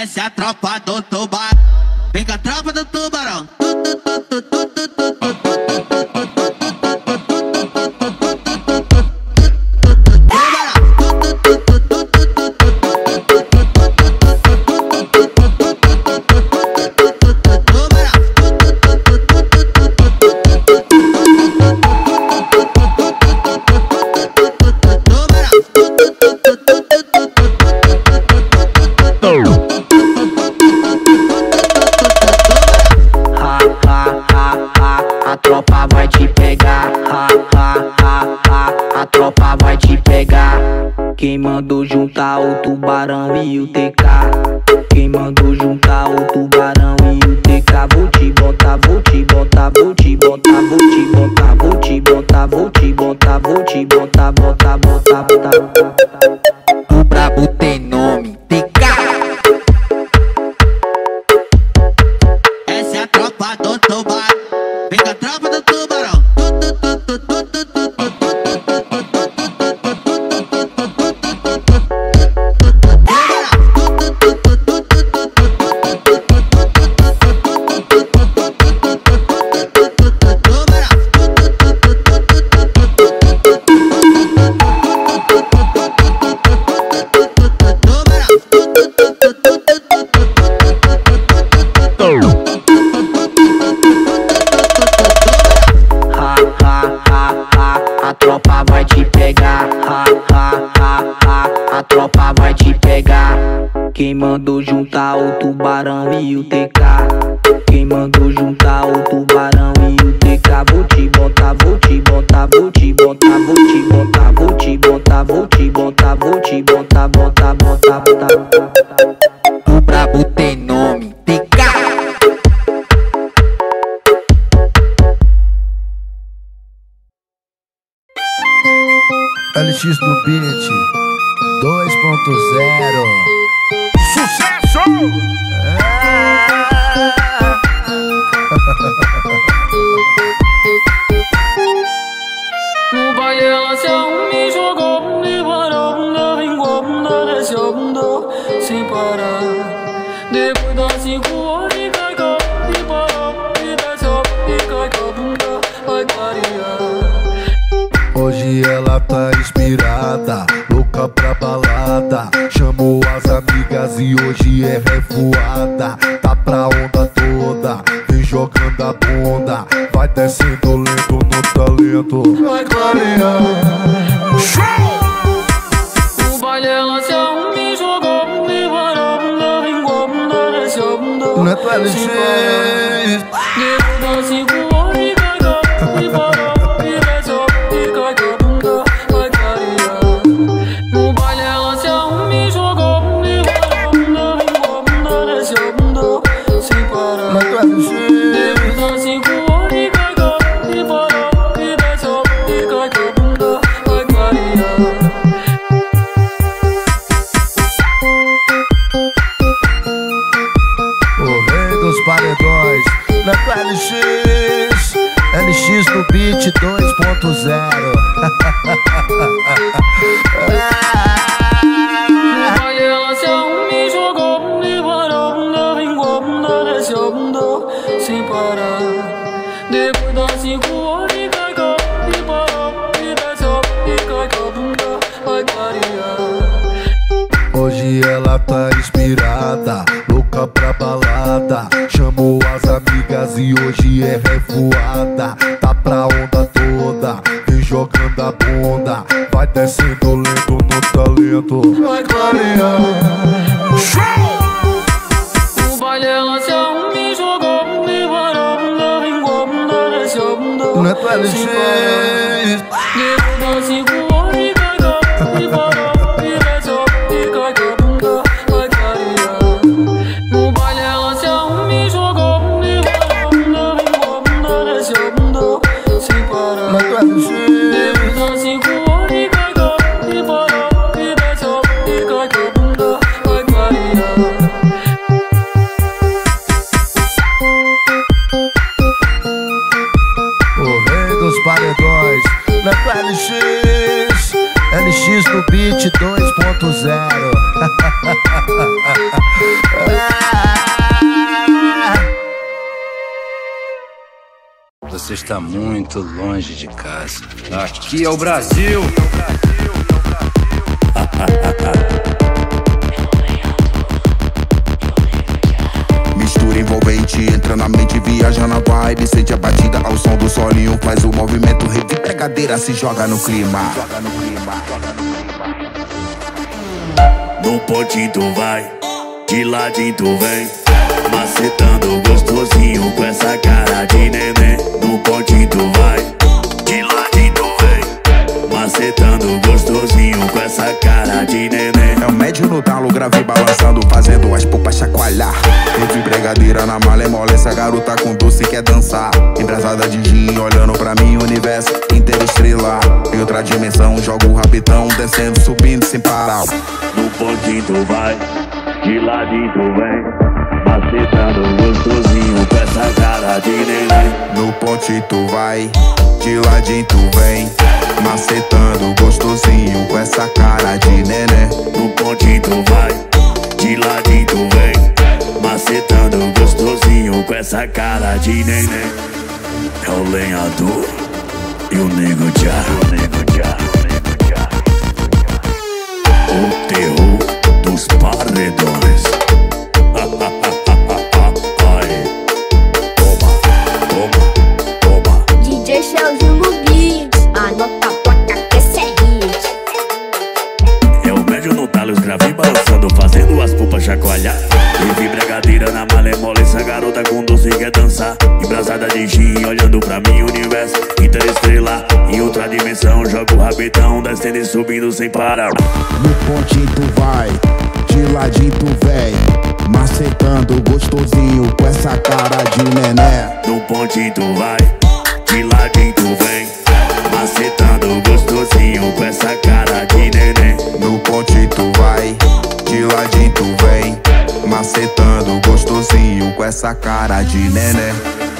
Essa é a tropa do tubarão. Vem com a tropa do tubarão. A tropa vai te pegar, a tropa vai te pegar. Quem mandou juntar o tubarão e o TK? Quem mandou juntar o tubarão e o TK? Vou te botar, vou te botar, vou te botar, vou te botar, vou te botar, vou te botar, vou te botar, botar, botar, botar. O brabo tem nome, TK. Essa é a tropa do tubarão. Vem com a tropa do tubarão. A tropa vai te pegar, a tropa vai te pegar. Quem mandou juntar o tubarão e o TK? Quem mandou juntar o tubarão e o TK? Vou te botar, vou te botar, vou te botar, vou te botar, vou te botar, vou te botar, vou te botar, botar, botar, botar. O brabo tem nome, TK. LX no beat 2.0. Sucesso! No baile ela se me jogou, me parou, me vingou, me desceu, sem parar. Depois das 5 horas e cagou, e parou, e desceu, e cagou, bunda, vai clarear. Hoje ela tá inspirada, louca pra balada. Chamou as amigas e hoje é revoada. Tá pra onda toda, vem jogando a bunda. Vai descendo lento no talento, vai clarear. No baile ela se me jogou, me parou, me vingou, me desceu, Neto LX. depois das 5 horas e cagou, e parou. Paredões, Neto LX, LX no beat 2.0. Aí ela se me jogou, me parou, me vingou, me desceu, sem parar. Depois das 5 horas e cagou, e parou, e desceu, e cagou, bunda, vai clarear. Hoje ela tá inspirada, louca pra balada. Chamou as amigas e hoje é revoada. Tá pra onda toda, vem jogando a bunda. Vai descendo lento no talento, vai clarear. No baile ela se me jogou, me parou, me vingou, me desceu, Neto LX. depois das 5 horas e cagou, e parou. Paredões, você está muito longe de casa. Aqui é o Brasil. Mistura envolvente, entra na mente, viaja na vibe. Sente a batida ao som do solinho, faz o movimento, rede pregadeira, se joga no clima. No pontinho tu vai, de ladinho tu vem, macetando gostosinho com essa cara de neném. No pontinho tu vai, de ladinho tu vem, macetando gostosinho com essa cara de neném. É o médio no talo, gravei balançando, fazendo as pupas chacoalhar. Teve bregadeira na malemole, essa garota com doce quer dançar. Embrasada de gin, olhando pra mim, universo inteiro estrelar. Em outra dimensão, jogo o rapidão, descendo, subindo sem parar. No pontinho tu vai, de ladinho tu vem, macetando gostosinho com essa cara de neném. No ponte tu vai, de ladinho tu vem, macetando gostosinho com essa cara de neném. No pontinho tu vai, de ladinho tu vem, macetando gostosinho com essa cara de neném. É o lenhador e o nego já, o terror dos paredões. DJ Cheuzinho no beat, anota a placa que esse é hit. É o médio no talo, os gravinhos balançando, fazendo as pupas chacoalhar. E vibregadeira na malemole, essa garota com doce quer dançar. Embrasada de gin, olhando pra mim, universo interestrelar. Em outra dimensão, joga o rabetão, descendo e subindo sem parar. No pontinho tu vai, de ladinho tu vem, macetando gostosinho com essa cara de nené. No pontinho tu vai, de ladinho tu vem, macetando gostosinho com essa cara de neném. No pontinho tu vai, de ladinho tu vem, macetando gostosinho com essa cara de neném.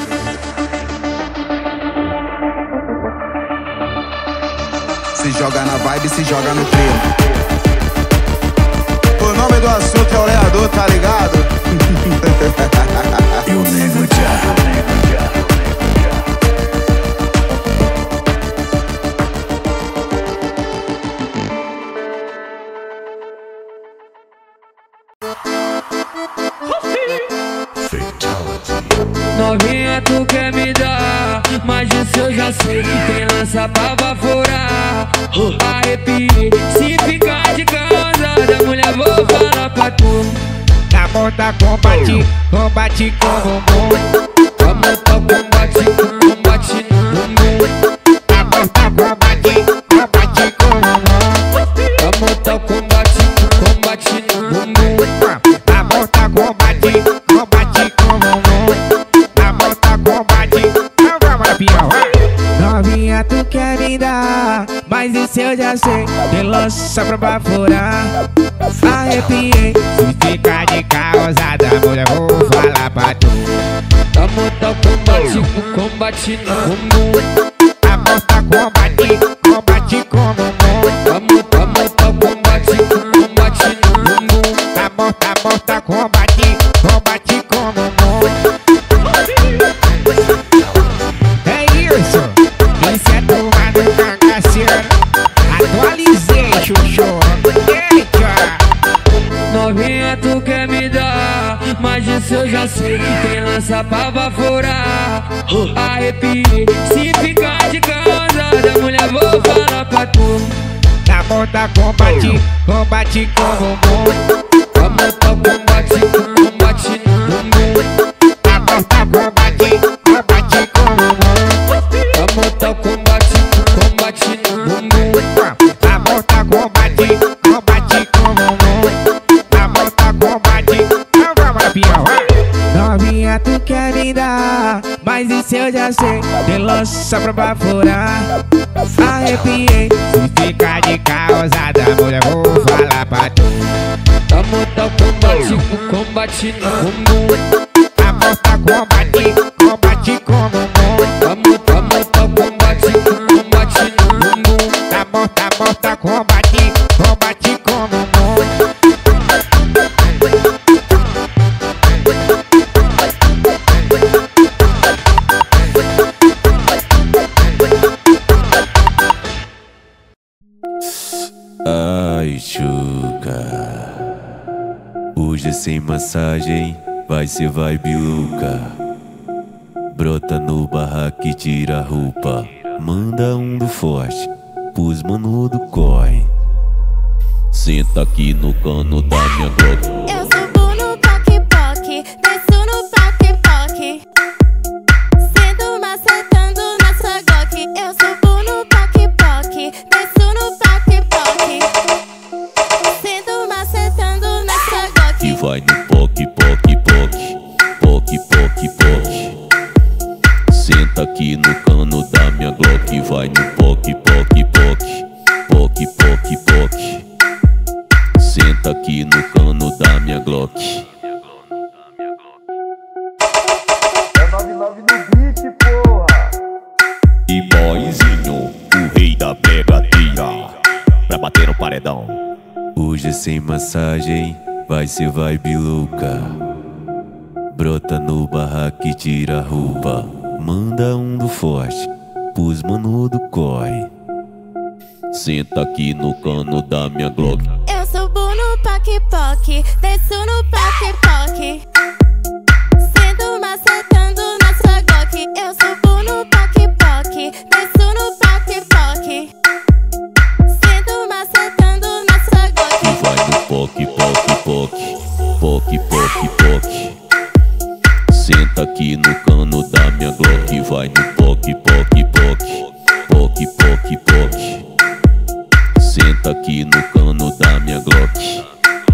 Se joga na vibe, se joga no clima. O nome do assunto é o lenhador, tá ligado? E o nego já. Novinha, tu quer me dar, mas isso eu já sei. Tem lança pra baforar, arrepiei. Se ficar de causada, mulher, vou falar pra tu. Na monta combate, combate com bumbum. A monta combate, combate no bumbum. Na monta combate, combate com bumbum. A monta combate, combate no bumbum. Na monta combate, combate com bumbum. Na monta combate, vamos na pior. Novinha, tu quer me dar, mas isso eu já sei. Tem lança pra baforar, arrepiei. Se ficar de causada, mulher, vou falar pra tu. A monta combate, combate no bumbum. A monta combate, combate com bumbum. A monta combate, combate no bumbum. A monta combate, combate com bumbum. É isso, isso é tomado cangaceiro. Atualizei, chuchu. Eita! Novinha, tu quer me dar, mas isso eu já sei. Tem lança pra baforar, arrepiei. Se ficar de causada, mulher, vou falar pra tu. Na monta combate, combate com bumbum. A monta combate, combate no bumbum. A monta combate, combate com bumbum. A monta combate, combate no bumbum. A monta combate, combate com bumbum. A monta combate, vamos na pior. Novinha, tu quer me dar, mas isso eu já sei. Tem lança pra baforar, arrepiei. Se ficar de causada, mulher, vou falar pra tu. A monta combate, combate no bumbum. A monta combate, combate com bumbum. A monta combate, combate no bumbum. A monta combate, combate com bumbum. Hoje é sem massagem, vai ser vibe louca. Brota no barraco e tira a roupa. Manda um do forte, pros mano do corre. Senta aqui no cano da minha Glock. Eu subo no poque-poque, desço no poque-poque, sendo macetando na sua Glock. Eu subo no poque-poque, desço no poque-poque, sendo macetando na sua Glock. E vai no poque-poque-poque, poque-poque-poque. Senta aqui no cano da minha Glock. Vai no poque-poque-poque, poque-poque-poque. Senta aqui no cano da minha Glock. É 99 no beat, porra. E boyzinho, o rei da pegadinha, pra bater no paredão. Hoje é sem massagem, vai ser vibe louca. Brota no barraco e tira a roupa. Manda um do forte, pros mano do corre. Senta aqui no cano da minha Glock. Eu subo no poque-poque, desço no poque-poque, sendo macetando na sua Glock. Eu subo no poque-poque, desço no poque-poque, sendo macetando na sua Glock. E vai no poque-poque-poque, poque-poque-poque. Senta aqui no cano da minha Glock. Vai no poque-poque-poque, poque-poque-poque. Senta aqui no cano da minha Glock.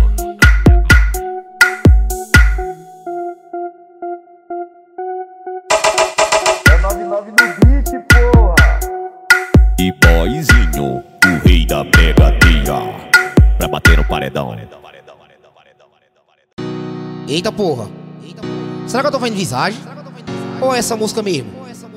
É 99 no beat, porra. E boyzinho, o rei da pegadinha, pra bater no paredão. Eita porra. Será que eu tô fazendo visagem? Ou é essa música mesmo?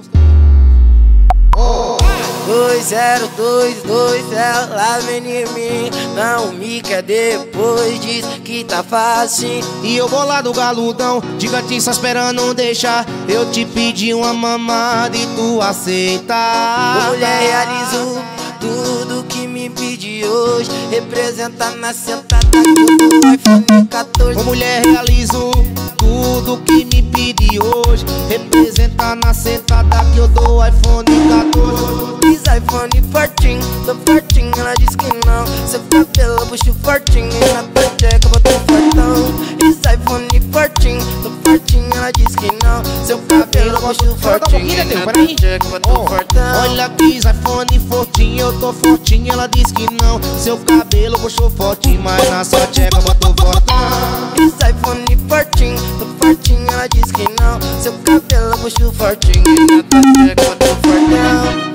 2022, ela vem em mim. Não me quer depois, diz que tá fácil. E eu vou lá do galudão, de gatinho só esperando deixar. Eu te pedi uma mamada e tu aceita. Mulher, realizo tudo que me pedi hoje. Representa na sentada do iPhone 14. Ô mulher, realizo tudo que me pedi hoje. Representa na sentada que eu dou iPhone 14. Diz iPhone 14, tô fortinho, ela diz que não. Seu cabelo puxo fortinho, e na tua tcheca botou fortão. Diz iPhone 14, tô fortinho, ela diz que não. Seu cabelo puxo fortinho, e na tua tcheca botou fortão. Olha que iPhone 14, eu tô fortinho, ela diz que não. Seu cabelo puxou fortinho, mas na sua tcheca botou fortão. Diz iPhone 14, tô fortinho, ela diz que não. Seu cabelo puxo fortinho, e na tua tcheca botou fortão.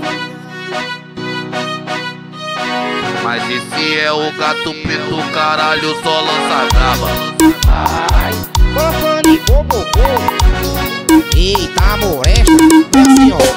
Mas esse é o gato preto, caralho, só lança braba. Ai, Bofane, bobobô. Eita, moresta. É assim, ó.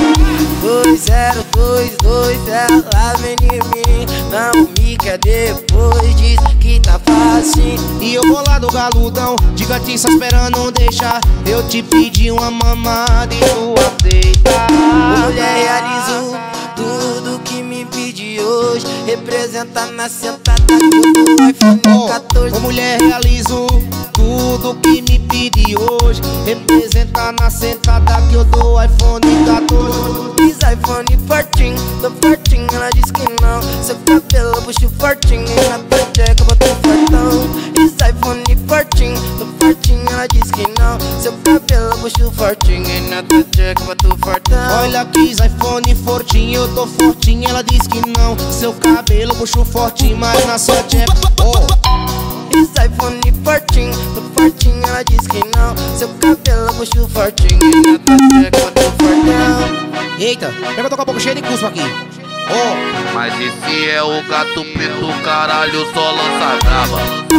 2022, ela vem em mim. Não me quer depois, diz que tá fácil. E eu vou lá do galudão, de gatinho só esperando deixar. Eu te pedi uma mamada e tu aceita. Mulher, realizo tudo que me pedi hoje. Representa na sentada do iPhone 14. Ô mulher, realizo tudo que me pedi hoje. Representa na sentada que eu dou iPhone 14. Diz iPhone 14, tô fortinho, ela diz que não. Seu cabelo puxo fortinho, e na tua tcheca botou fortão. Diz iPhone 14, tô fortinho, ela diz que não. Seu cabelo puxo fortinho, e na tua tcheca botou fortão. Olha que iPhone 14, eu tô fortinho, ela diz que não. Seu cabelo puxo fortinho, mas na sua tcheca. Diz iPhone 14, tô fortinho, ela diz que não. Seu cabelo puxo fortinho, e na tua tcheca botou fortão. Eita, eu tô com a boca cheia de cuspo aqui. Mas esse é o gato preto, caralho, só lança braba.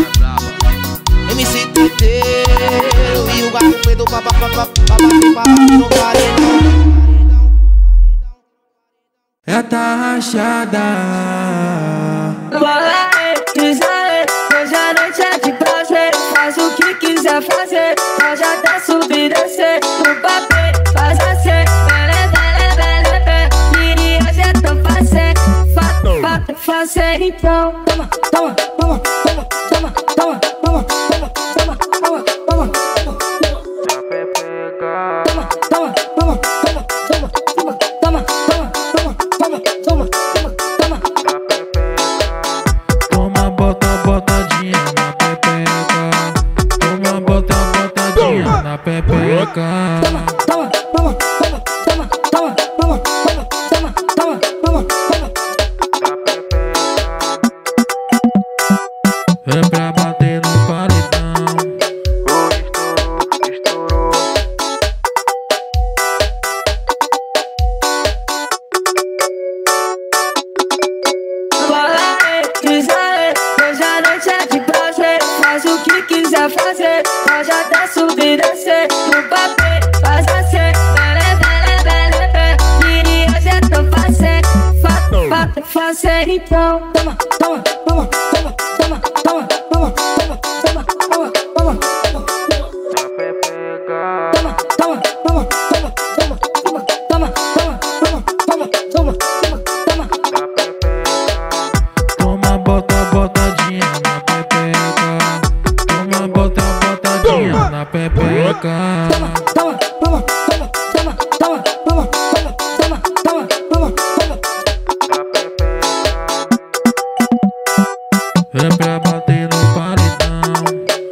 MC Teteu e o gato preto pra bater no paredão. Já tá rachada. Bola aí, diz aí, hoje a noite é de prazer. Faz o que quiser fazer, pode até subir e descer. No papel, faz assim. Queria ser tão fácil, fazer então. Toma, toma, toma, toma, toma, toma, toma, toma. na pepeca. Toma, toma, toma, toma, toma, toma, toma, toma, toma, toma, toma. É pra bater no paredão. Bola aí, cruza aí, hoje a noite é de prazer. Faz o que quiser fazer, pode até subir e descer. No papel, faz assim, bele, bele, bele. Queria já tô fazendo, fazer então. Toma, toma, toma, toma, toma, toma, toma, toma, toma, toma, toma, toma. Toma, toma, toma, toma, toma, toma, toma, toma, toma, toma, toma, toma. Toma, bota, botadinha na pepeca. Toma, bota, botadinha na pepeca. Toma, toma, toma, toma, toma, toma, toma, toma, toma, toma, toma. É pra bater no paredão.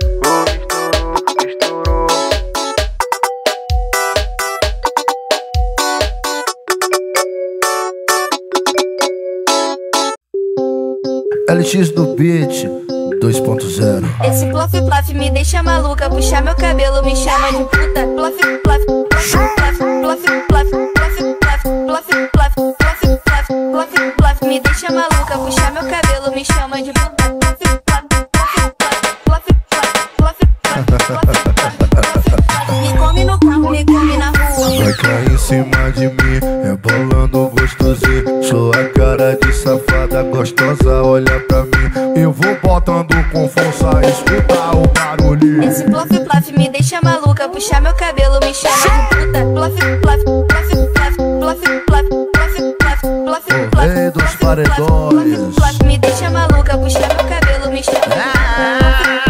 LX no beat 2.0. Esse plof plof me deixa maluca, puxa meu cabelo, me chama de puta. Plof plof, plof plof, plof plof, plof plof, plof plof, plof plof, plof me deixa maluca, puxa meu cabelo, me chama de puta. Me come no carro, me come na rua. Vai cair em cima de mim, rebolando gostosinho. Sou a cara de safada gostosa, olha pra mim. Eu vou botando com força, escuta o barulhinho. Esse plof plof me deixa maluca, puxa meu cabelo, me chama de puta. Plof plof, plof plof, plof plof, plof plof, plof plof. Rei dos paredões. Plof me deixa maluca, puxa meu cabelo, me chama de puta.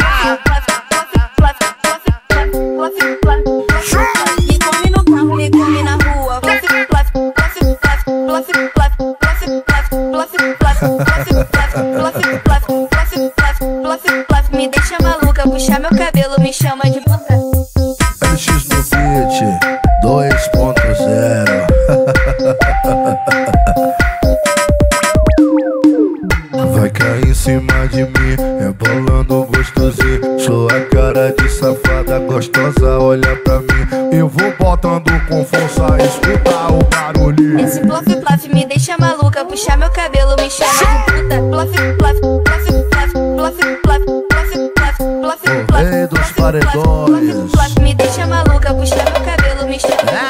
Me come no carro, me come na rua. Plof plof, plof plof, plof plof, plof plof, plof plof, plof plof, plof plof, plof plof me deixa maluca, puxa meu cabelo, me chama de puta. LX no beat 2.0. Vai cair em cima de mim, rebolando gostosinho. Sou a cara de safada gostosa, olha pra mim. Eu vou botando com força, escuta o barulhinho. Esse plof plof me deixa maluca, puxa meu cabelo, me chama de puta. Plof plof, plof plof, plof plof, plof plof, plof plof. Rei dos paredões. Plof me deixa maluca, puxa meu cabelo, me chama de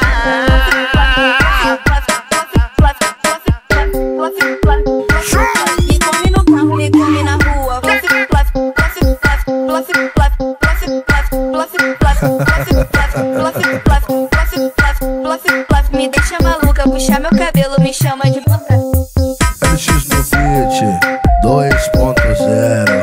puta. Me come no carro, me come na rua. Plof plof, plof plof, plof plof, plof plof, plof plof, plof plof, plof plof, plof plof me deixa maluca, puxa meu cabelo, me chama de puta. LX no beat 2.0.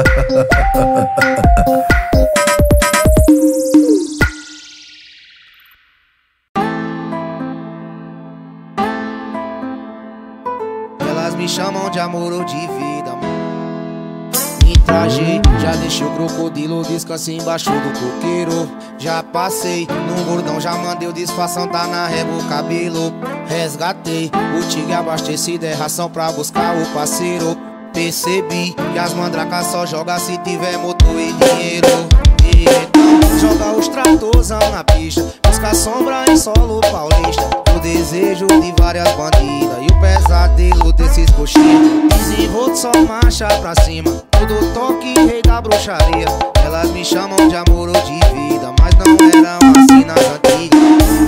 Elas me chamam de amor ou de vida. Me trajei, já deixei o crocodilo, descanse embaixo do coqueiro. Já passei no bordão, já mandei o disfarção, tá na régua o cabelo. Resgatei o tigre abastecido, é ração pra buscar o parceiro. Percebi que as mandracas só joga se tiver motor e dinheiro. E então joga os tratorzão na pista, busca sombra em solo paulista. O desejo de várias bandidas e o pesadelo desses coxinhas. Desenvolto só marcha pra cima, todo toque rei da bruxaria. Elas me chamam de amor ou de vida, mas não eram assim nas antigas.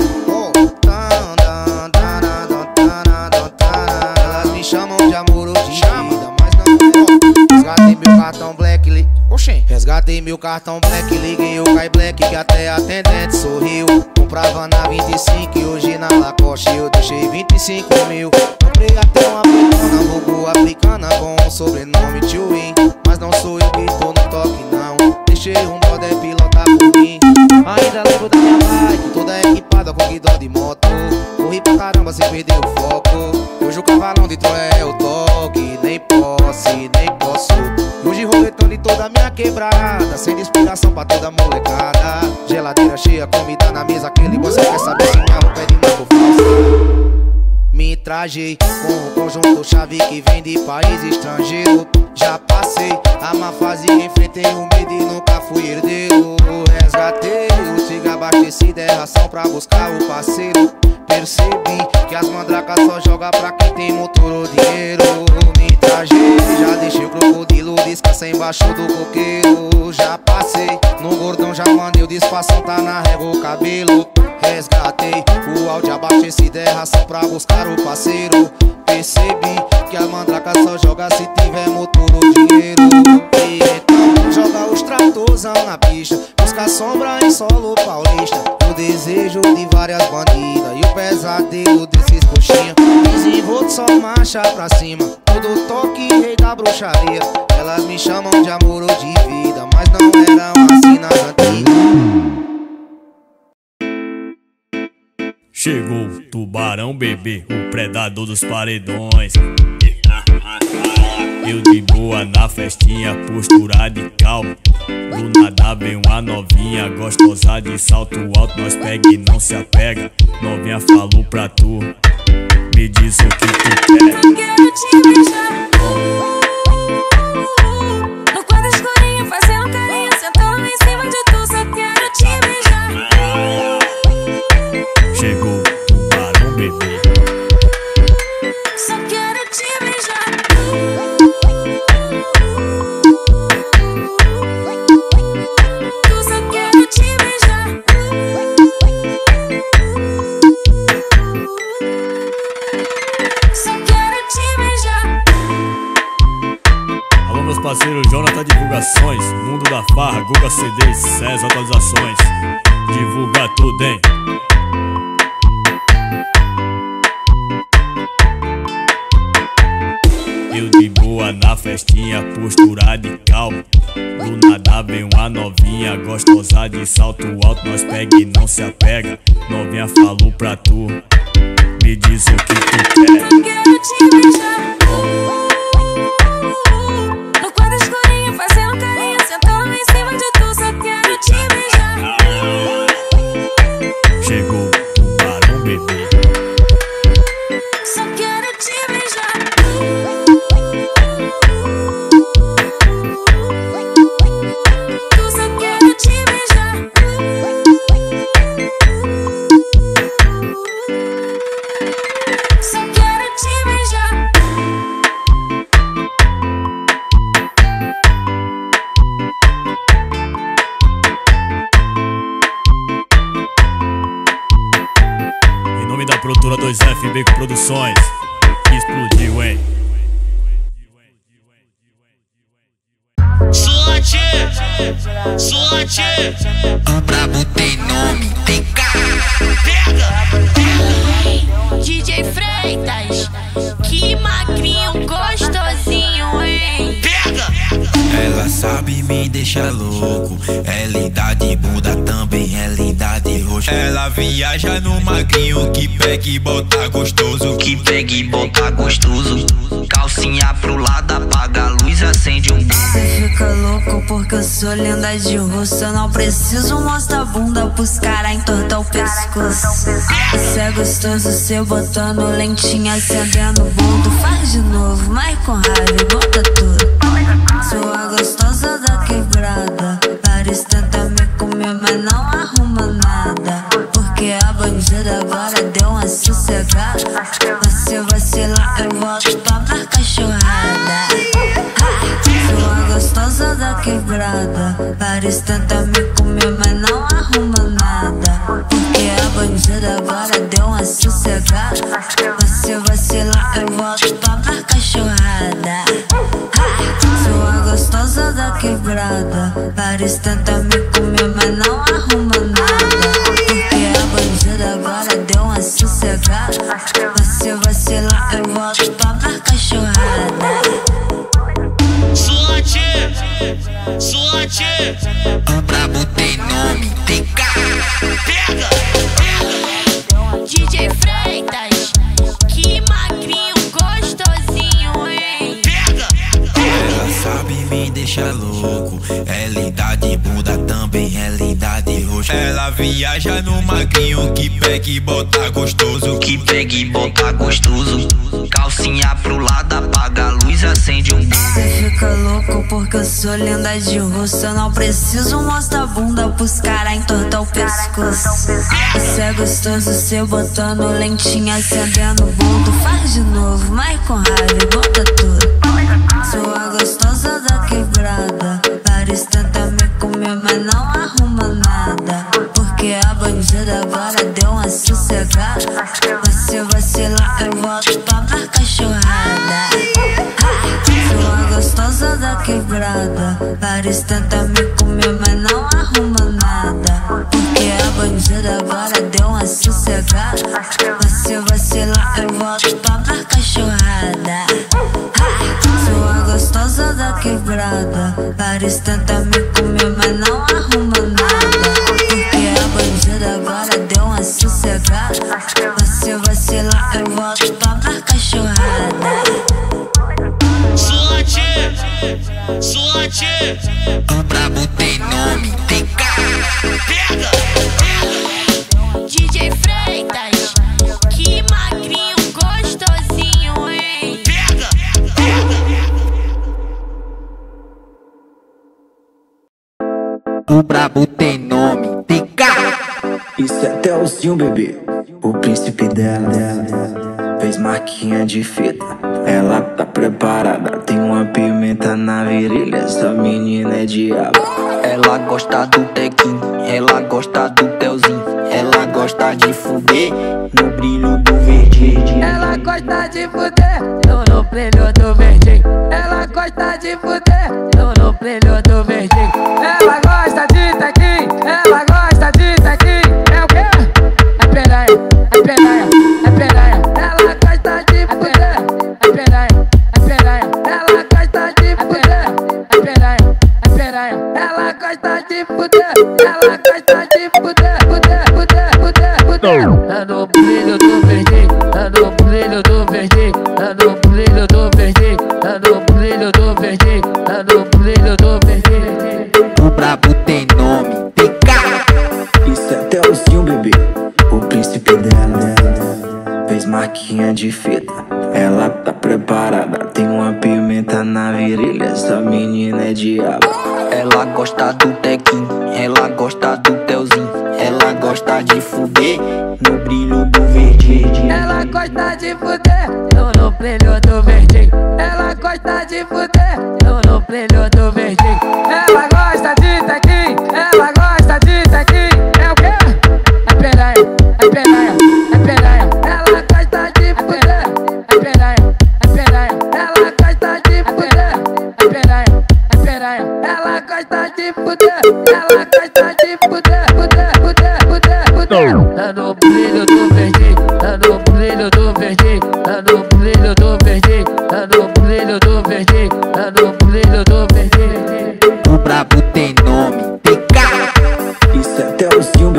Elas me chamam de amor ou de vida, mas não eram. Resgatei meu cartão black, resgatei meu cartão black, liguei o Kai Black que até a atendente sorriu. Comprava na 25 e hoje na Lacoste eu deixei 25 mil. Comprei até uma britona, vulgo africana com um sobrenome Tchuin. Mas não sou eu que tô no toque não, deixei um brother pilotar por mim. Ainda lembro da minha bike, toda equipada com guidão de moto. Corri pra caramba sem perder o foco. Hoje o cavalão de Troia é o toque, nem posse, nem posso. Hoje roletando em toda a minha quebrada, sem inspiração pra toda molecada. Geladeira dia comida na mesa, aquele você quer saber se minha roupa é de marca ou falsa. Me trajei com o conjunto chave que vem de país estrangeiro. Já passei a má fase, enfrentei o medo e nunca fui herdeiro. Resgatei o tigre abastecido, é ração pra buscar o parceiro. Percebi que as mandracas só joga pra quem tem motor ou dinheiro. Me trajei, já deixei o crocodilo descansar embaixo do coqueiro. Já passei no gordão, já mandei o disfarção, tá na régua o cabelo. Resgatei o áudio abastecido, é ração pra buscar o parceiro. Percebi que as mandracas só joga se tiver motor ou dinheiro. E então joga os tratorzão na pista, busca sombra em solo paulista. O desejo de várias bandidas e o pesadelo desses coxinha. Desenvolto só marcha pra cima, todo toque rei da bruxaria. Elas me chamam de amor ou de vida, mas não eram assim nas antigas. Chegou o tubarão bebê, o predador dos paredões. Eu de boa na festinha, postura de calma. Do nada vem uma novinha, gostosa de salto alto. Nós pega e não se apega. Novinha falou pra tu, me diz o que tu quer. Eu quero te beijar no quarto escurinho, fazendo carinho, sentando em cima de tu. Só quero te beijar. Chegou o tubarão bebê, só quero te beijar. Tu só quero te beijar. Só quero te beijar. alô meus parceiros Jonathan Divulgações, Mundo da Farra, Guga CDs, César Atualizações. Divulga tudo, hein? Eu de boa na festinha, postura de calma. Do nada vem uma novinha, gostosa de salto alto. Nós pega e não se apega. Novinha falou pra tu, me diz o que tu quer. Eu quero te beijar no quarto escurinho, fazendo carinho, sentando em cima de tu. Só quero te beijar. Chegou o tubarão bebê, Só quero te beijar. Tu só quero te beijar. Só quero te beijar. em nome da produtora 2FB Produções. Explodiu, hein? Sorte, sorte. O brabo tem nome, tem cara. Pega, DJ Freitas, que magrinho gostosinho, hein? pega. Ela sabe me deixar louco. É linda de bunda, também é linda de rosto. Ela viaja no magrinho que pega e bota gostoso. Que pega e bota gostoso. Calcinha pro lado, apaga a luz, acende um. Cê fica louco porque eu sou linda de rosto. Eu não preciso mostrar a bunda pros caras entortar o pescoço. Cê é gostoso, cê botando lentinha, acendendo o bolo. Faz de novo, mas com raiva, bota tudo. Sou a gostosa da quebrada. Paris tenta me comer, mas não arruma nada. Porque a bandida agora deu uma sossegada. Você vacilar, eu volto pra dar cachorrada. Sou a gostosa da quebrada. Paris tenta me comer, mas não arruma nada. Porque a bandida agora deu uma sossegada. Você vacilar, eu volto pra dar cachorrada. Sou a gostosa da quebrada. Paris tenta me comer, mas não arruma nada. Porque a bandida agora deu uma sossegada. Você vacilar, eu volto pra dar cachorrada. Sorte, sorte. O brabo tem nome, tem cara. Pega, DJ Freitas, que magrinho gostosinho, hein? pega. Ela sabe me deixar louco. É linda de bunda, também é linda de rosto. Ela viaja no magrinho que pega e bota gostoso. Que pega e bota gostoso. Calcinha pro lado, apaga a luz, acende um. Cê fica louco porque eu sou linda de rosto. Eu não preciso mostrar a bunda pros caras entortar o pescoço. Cê é gostoso, cê botando lentinha, acendendo o boldo. Faz de novo, mas com raiva, bota tudo. Sou a gostosa da quebrada. Vários tentam me comer, mas não arruma nada. Porque a bandida agora deu uma sossegada. Você vacilar, eu volto pra dar cachorrada. Sou a gostosa da quebrada. Vários tentam me comer, mas não arruma nada. Porque a bandida agora deu uma sossegada. Você vacilar, eu volto pra dar cachorrada. Sou a gostosa da quebrada. Vários tentam me comer, mas não arruma nada. Porque a bandida agora deu uma sossegada. Você vacilar, eu volto pra dar cachorrada. Suante, o brabo tem nome, tem cara. Pega, pega. DJ Freitas, que magrinho gostosinho, hein? Pega, pega. O brabo tem nome, tem cara. Isso é Telzinho, bebê, o príncipe dela. Fez marquinha de fita, ela tá preparada. Tem uma pimenta na virilha, essa menina é diabo. Ela gosta do tequinho, ela gosta do telzinho. Ela gosta de fuder no brilho do verde. Ela gosta de fuder no brilho do verde. Ela gosta de fuder no brilho do verde. Ela gosta de tequinho, ela gosta de tequinho. É o quê? É piranha, é piranha, é piranha. Ela gosta de fuder, é piranha, é piranha. Ela gosta de fuder, é piranha, é piranha. Ela gosta de fuder, ela gosta de fuder, fuder, fuder, fuder, fuder. É no brilho do verde, é no brilho do verde, é no brilho do verde, é no brilho do verde, é no brilho do verde. O brabo tem nome, tem cara. Isso é Telzinho, bebê, o príncipe dela. Fez marquinha de fita, ela tá preparada. Tem uma pimenta na virilha, essa menina é diabo. Ela gosta do tequinho, ela gosta do telzinho. Ela gosta de fuder no brilho do verde. Ela gosta de fuder no brilho do verde. Ela gosta de fuder no brilho do verde. Ela gosta de tequinho, ela gosta de tequinho. É o quê? É piranha, é piranha, é piranha. Ela gosta de fuder, é piranha, é piranha. Ela gosta de fuder, é piranha, é piranha. Ela gosta de fuder, ela gosta de fuder, fuder, fuder, fuder, fuder. É no brilho do verde, é no brilho do verde, é no brilho do verde, é no brilho do verde, é no brilho do verde. O brabo tem nome, tem cara. Isso é Telzinho,